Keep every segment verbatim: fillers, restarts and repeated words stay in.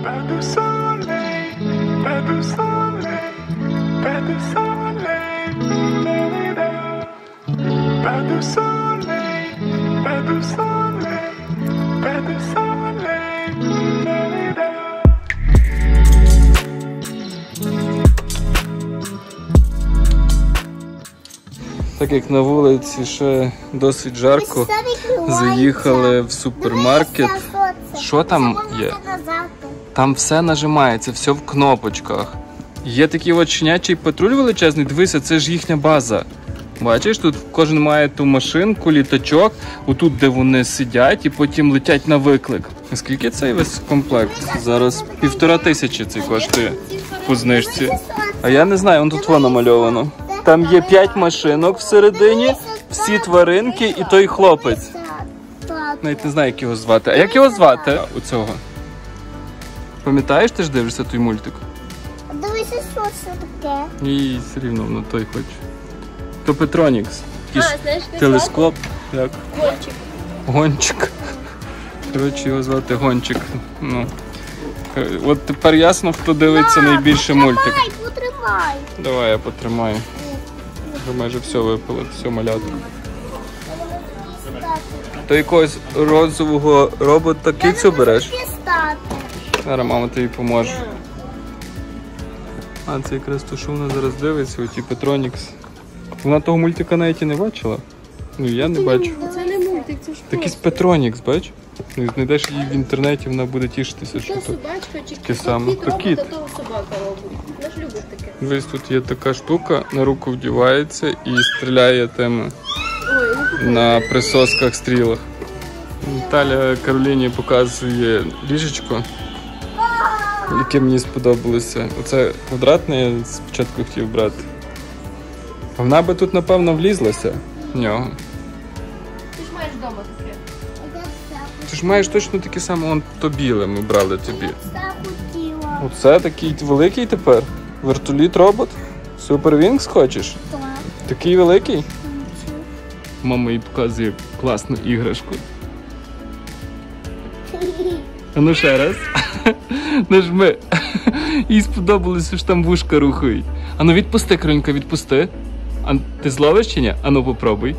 Pas de soleil, pas de soleil, pas de soleil, la-la-la. Pas de soleil, pas de soleil, pas de soleil, la-la-la. Так як на вулиці ще досить жарко, заїхали в супермаркет. Що там є? Там все нажимається, все в кнопочках. Є такий от щенячий патруль величезний, дивися, це ж їхня база. Бачиш, тут кожен має ту машинку, літачок, отут, де вони сидять і потім летять на виклик. Скільки цей весь комплект? Зараз півтора тисячі цей коштує по знижці. А я не знаю, вон тут воно намальовано. Там є п'ять машинок всередині, всі тваринки і той хлопець. Навіть не знаю, як його звати. А як його звати у цього? Пам'ятаєш, ти ж дивишся той мультик? Дивися, що це таке. І все рівно на той хоче. То Петронікс. А, знаєш, телескоп. Як? Гончик. Гончик. Коротше, його звати Гончик. Ну. От тепер ясно, хто дивиться найбільше мультик. Давай, потримай. Давай, я потримаю. Вже майже все випало, все малятко. То якогось розового робота кицю береш? Зараз мама тобі поможе. А, це якраз то, що вона зараз дивиться, оті Петронікс. Вона того мультика навіть і не бачила. Ну, я не бачу. Це не мультик, це ж Такий Петронікс, бач? Знайдеш її в інтернеті, вона буде тішитися, що то то собачка чи таке саме. То кіт. то собака робить. Вона ж любить таке. Дивись, тут є така штука, на руку вдівається і стріляє тими Ой, ну на присосках стрілах. Наталя Кароліні показує ліжечко, яке мені сподобалося. Оце квадратне я спочатку хотів брати. А вона би тут, напевно, влізлася в нього. ти ж маєш вдома таке. Ти ж маєш точно таке саме, вон то біле ми брали тобі. Це хотіла. Оце такий великий тепер? Вертоліт робот? Супер Вінкс хочеш? Так. Такий великий? Мама їй показує класну іграшку. А ну ще раз. Нажми. Їй сподобалося, що там вушка рухають. А ну відпусти, Кронька, відпусти. А ти зловиш чи ні? А ну попробуй.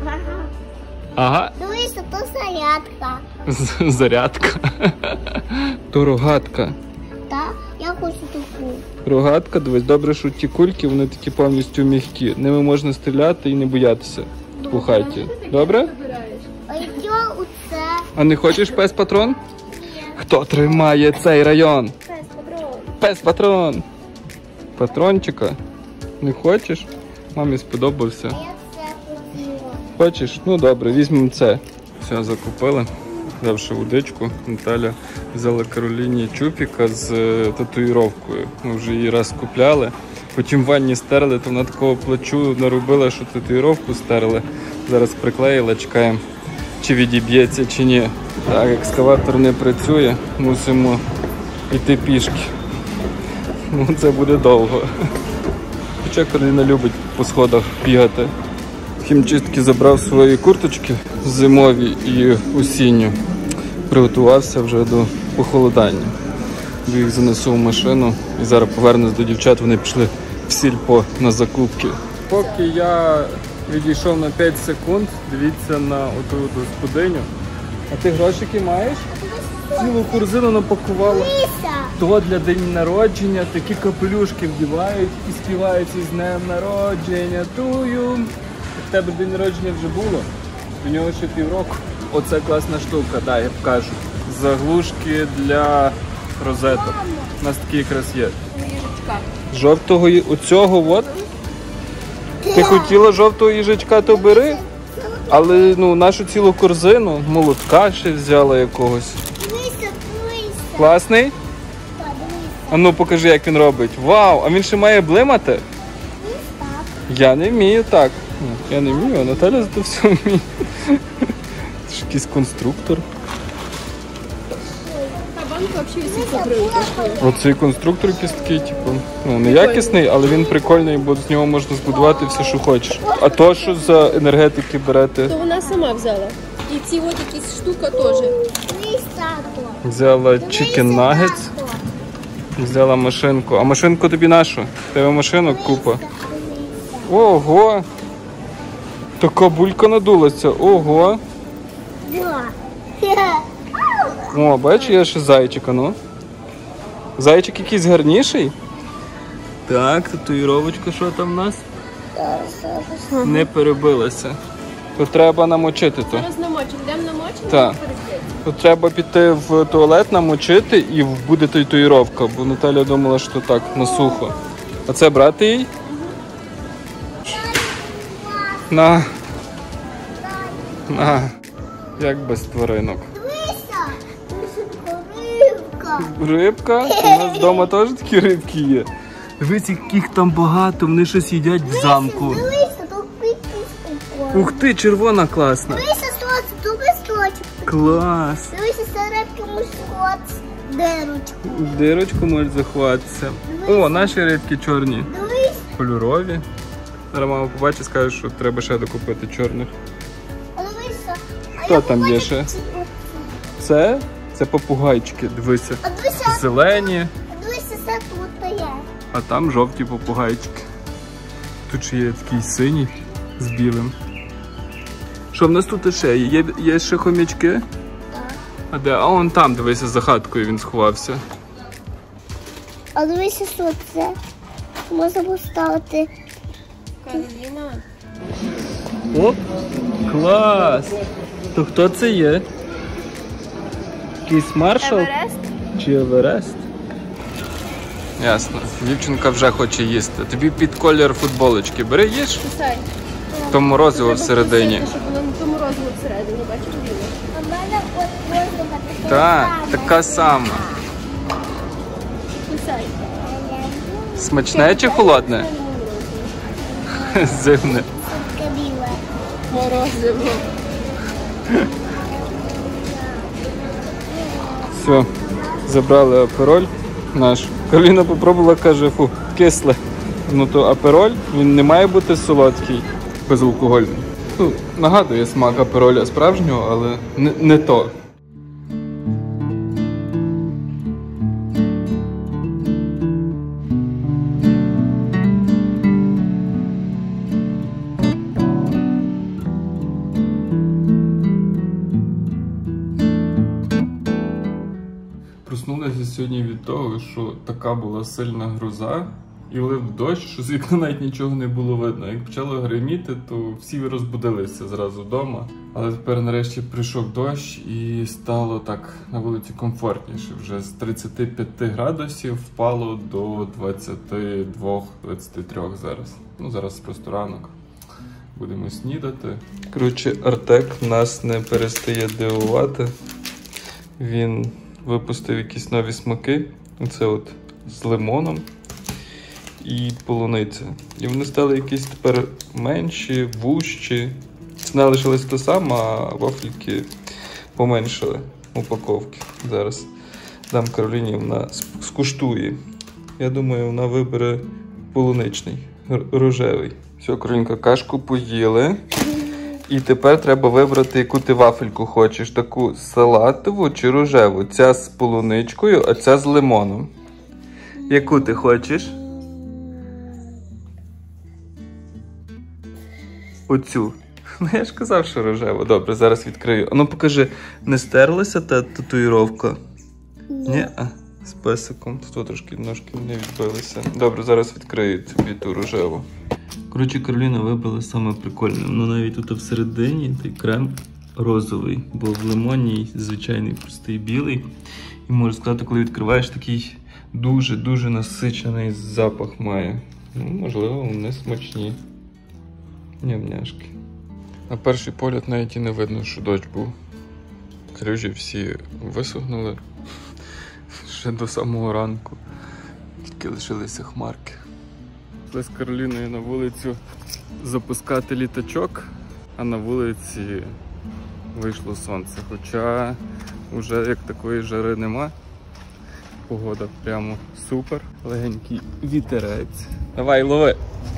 Ага. Дивися, то зарядка. З- Зарядка. То рогатка. Так? Я хочу таку. Рогатка, дивись, добре, що ті кульки, вони такі повністю м'які. Ними можна стріляти і не боятися у хаті. Добре? А я оце. А не хочеш пес-патрон? Хто тримає цей район? Пес-патрон. Патрончика? Не хочеш? Мамі сподобався. А я це хотіла. Хочеш? Ну добре, візьмемо це. Все, закупили. Взявши водичку, Наталя взяла Кароліні чупіка з е, татуїровкою. Ми вже її раз купляли. Потім в ванні стерли, то вона такого плачу наробила, що татуїровку стерли. Зараз приклеїла, чекаємо, чи відіб'ється, чи ні. Так, екскаватор не працює, мусимо йти пішки. Ну, це буде довго. Хоча Кароліна любить по сходах бігати. З хімчистки забрав свої курточки зимові і осінню. Приготувався вже до похолодання. Їх занесу в машину і зараз повернусь до дівчат, вони пішли в сільпо на закупки. Поки я відійшов на п'ять секунд, дивіться на оту господиню. А ти грошики маєш? Цілу корзину напакувала. Ліся. То для день народження такі капелюшки вдівають і співають із днем народження тую. В тебе день народження вже було, до нього ще півроку. Оце класна штука, да, я покажу. Заглушки для розеток. У нас такі якраз є. Жовтого ї- оцього от. Ти хотіла жовтого їжачка, то бери. Але ну, нашу цілу корзину, молотка ще взяла якогось. Дивися, дивися. Класний? Так, дивися. А ну покажи, як він робить. Вау, а він ще має блимати? Так. Я не вмію так. Ну, я не вмію, а Наталя зато все вміє. Це ж якийсь конструктор. Та банка взагалі всі закрита. Оцей конструктор якийсь такий, типу, ну, не якісний, але він прикольний, бо з нього можна збудувати все, що хочеш. А то, що за енергетики берете? То вона сама взяла. І ці от якісь штука теж. Дивись, тато. Взяла chicken nuggets. Тато. Взяла машинку. А машинку тобі нашу? В тебе машинок купа. Ого! Така булька надулася. Ого! Да. О, бачиш, є ще зайчика, ну. Зайчик якийсь гарніший. Так, татуїровочка, що там в нас? Не перебилася. То треба намочити то. Зараз намочимо. Йдемо намочимо? Так. То треба піти в туалет, намочити і буде татуїровка, бо Наталя думала, що так, на сухо. А це брати їй? На. На. Як без тваринок. Дивися, рибка. Рибка? У нас вдома теж такі рибки є. Дивись, яких там багато, вони щось їдять в замку. Дивися, тут піпіська. Ух ти, червона класна. Дивися, сонце, тут листочок. Клас. Дивися, середки мусхот, дирочку. В дирочку можуть заховатися. О, наші рибки чорні. Дивись, Кольорові. Зараз мама побачить, скаже, що треба ще докупити чорних. а дивися. А Хто я там є побачила ще? ці- Це? Це попугайчики, дивися. А дивися, Зелені, а дивися, це тут є. а там жовті попугайчики. Тут ще є такий синій з білим. Що в нас тут ще є? Є, є ще хомячки? Так. А де? А он там, дивися, за хаткою він сховався. А дивися, що це. Можна поставити. Кароліна. Оп! Клас! То хто це є? Якийсь маршал? Еверест? Чи Еверест? Ясно. Дівчинка вже хоче їсти. Тобі під колір футболочки. Бери, їж. Писай. То морозиво всередині. Треба щоб воно не то морозиво всередині, бачиш, біле. А в мене от воздуха таке Так, саме. така сама. Писай. Смачне чи холодне? Зимне. Таке біле. Морозиво. Все, забрали апероль наш. Кароліна попробувала, каже, фу, кисле. Ну то апероль, він не має бути солодкий, безалкогольний. Ну, нагадує смак апероля справжнього, але не, не то. Проснулася сьогодні від того, що така була сильна гроза і лив дощ, що з вікна навіть нічого не було видно. Як почало гриміти, то всі розбудилися зразу вдома. Але тепер нарешті прийшов дощ і стало так на вулиці комфортніше. Вже з тридцяти п'яти градусів впало до двадцяти двох - двадцяти трьох зараз. Ну, зараз просто ранок. Будемо снідати. Коротше, Артек нас не перестає дивувати. Він випустив якісь нові смаки. Оце от з лимоном і полуниця. І вони стали якісь тепер менші, вужчі. Ціна лишилась та сама, а вафельки поменшили упаковки. Зараз дам Кароліні, вона скуштує. Я думаю, вона вибере полуничний, рожевий. Все, Каролінка, кашку поїли. І тепер треба вибрати, яку ти вафельку хочеш. Таку салатову чи рожеву. Ця з полуничкою, а ця з лимоном. Яку ти хочеш? Оцю. Ну, я ж казав, що рожева. Добре, зараз відкрию. А ну покажи, не стерлася та татуїровка? Ні. А, з песиком. Тут трошки ножки не відбилися. Добре, зараз відкрию тобі ту рожеву. Коротше, Кароліна вибрала саме прикольне. Воно навіть тут всередині той крем розовий, бо в лимоні звичайний простий білий. І можу сказати, коли відкриваєш, такий дуже-дуже насичений запах має. Ну, можливо, вони смачні. Ням-няшки. На перший погляд навіть і не видно, що дощ був. Калюжі всі висохнули ще до самого ранку. Тільки лишилися хмарки. Пішли з Кароліною на вулицю запускати літачок, а на вулиці вийшло сонце. Хоча вже як такої жари нема. Погода прямо супер. Легенький вітерець. Давай, лови!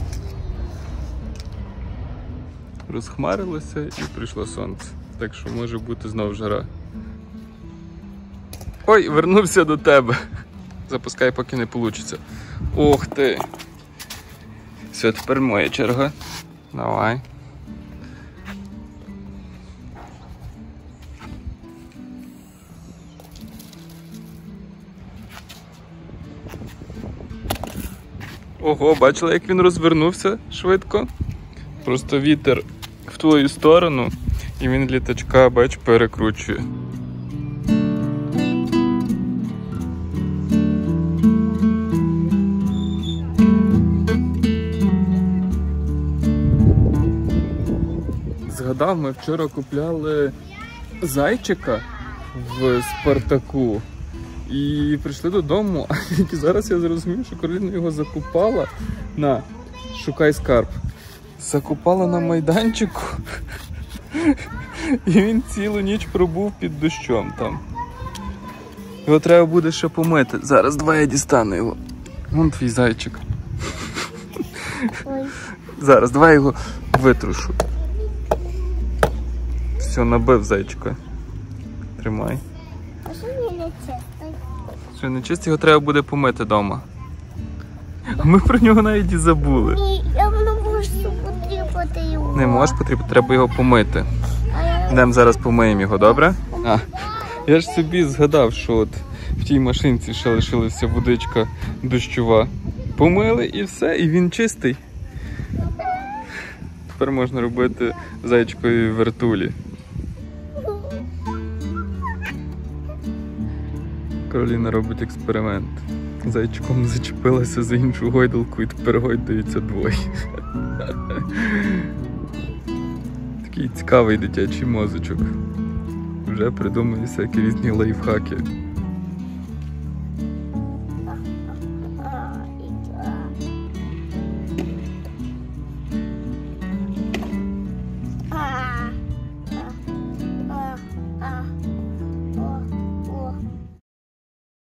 Розхмарилося і прийшло сонце. Так що може бути знов жара. Ой, вернувся до тебе. запускай, поки не вийде. Ух ти! Все, тепер моя черга. Давай. Ого, бачила, як він розвернувся швидко? Просто вітер в твою сторону, і він літачка, бач, перекручує. Згадав, ми вчора купляли зайчика в Спартаку. І прийшли додому, а тільки зараз я зрозумів, що Кароліна його закупала на «Шукай скарб». Закупала на майданчику, і він цілу ніч пробув під дощом там. Його треба буде ще помити. Зараз давай я дістану його. Вон твій зайчик. Ой. Зараз, давай його витрушу. Все, набив зайчика. Тримай. А що він не чистий? Що не чисто, його треба буде помити вдома. А ми про нього навіть і забули. Ні, я не можу потрібати його. Не можеш потрібно, треба його помити. А я... Йдемо зараз помиємо його, добре? А, я ж собі згадав, що от в тій машинці ще лишилася водичка дощова. Помили і все, і він чистий. Тепер можна робити зайчикові вертулі. Кароліна робить експеримент. Зайчиком зачепилася за іншу гойдалку і тепер гойдаються двоє. Такий цікавий дитячий мозочок. Вже придумує всякі різні лайфхаки.